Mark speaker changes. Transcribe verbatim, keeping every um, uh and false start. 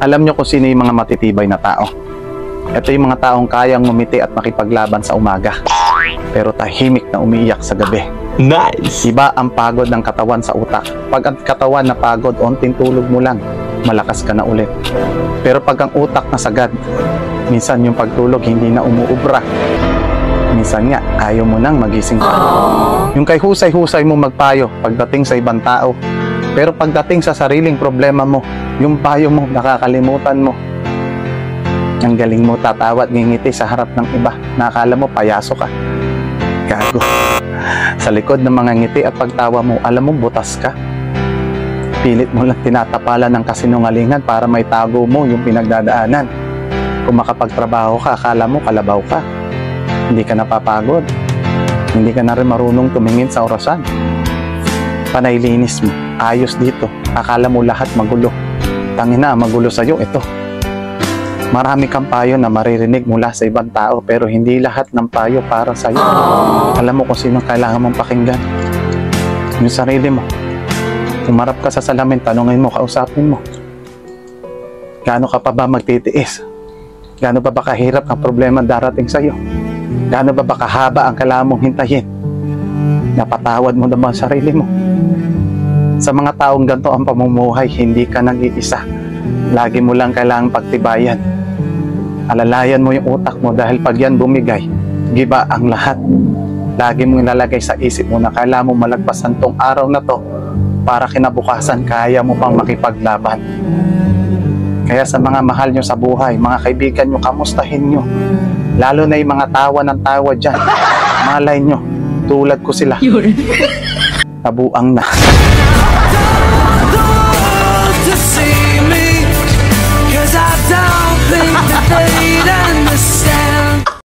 Speaker 1: Alam nyo kung sino yung mga matitibay na tao. Ito yung mga taong kayang ngumiti at makipaglaban sa umaga, pero tahimik na umiiyak sa gabi.
Speaker 2: Nice!
Speaker 1: Iba ang pagod ng katawan sa utak. Pag ang katawan na pagod, onting tulog mo lang, malakas ka na ulit. Pero pag ang utak na sagad, minsan yung pagtulog hindi na umuubra. Minsan nga, ayaw mo nang magising ka. Yung kay husay-husay mo magpayo pagdating sa ibang tao. Pero pagdating sa sariling problema mo, yung payo mo, nakakalimutan mo. Ang galing mo tatawat, ngingiti sa harap ng iba. Nakakala mo, payaso ka. Gago. Sa likod ng mga ngiti at pagtawa mo, alam mo, butas ka. Pilit mo lang tinatapalan ng kasinungalingan para may tago mo yung pinagdadaanan. Kung makapagtrabaho ka, akala mo kalabaw ka. Hindi ka napapagod. Hindi ka na rin marunong tumingin sa orasan. Panay linis mo. Ayos dito. Akala mo lahat magulo. Tangina, magulo sa'yo. Ito. Marami kang payo na maririnig mula sa ibang tao, pero hindi lahat ng payo para sa'yo. Alam mo kung sino kailangan mong pakinggan. Yung sarili mo. Umarap ka sa salamin, tanungin mo, kausapin mo. Gaano ka pa ba magtitiis? Gaano pa ba kahirap ang problema darating sa'yo? Gaano ba ba kahaba ang kailangan mong hintayin? Napatawad mo naman ang sarili mo. Sa mga taong ganito ang pamumuhay, hindi ka nag-iisa. Lagi mo lang kailangang pagtibayan. Alalayan mo yung utak mo dahil pag yan bumigay, giba ang lahat. Lagi mong ilalagay sa isip mo na kailangan mo malagpasan tong araw na to para kinabukasan kaya mo pang makipaglaban. Kaya sa mga mahal nyo sa buhay, mga kaibigan nyo, kamustahin nyo. Lalo na yung mga tawa ng tawa dyan. Malay nyo, tulad ko sila. Nabuang na.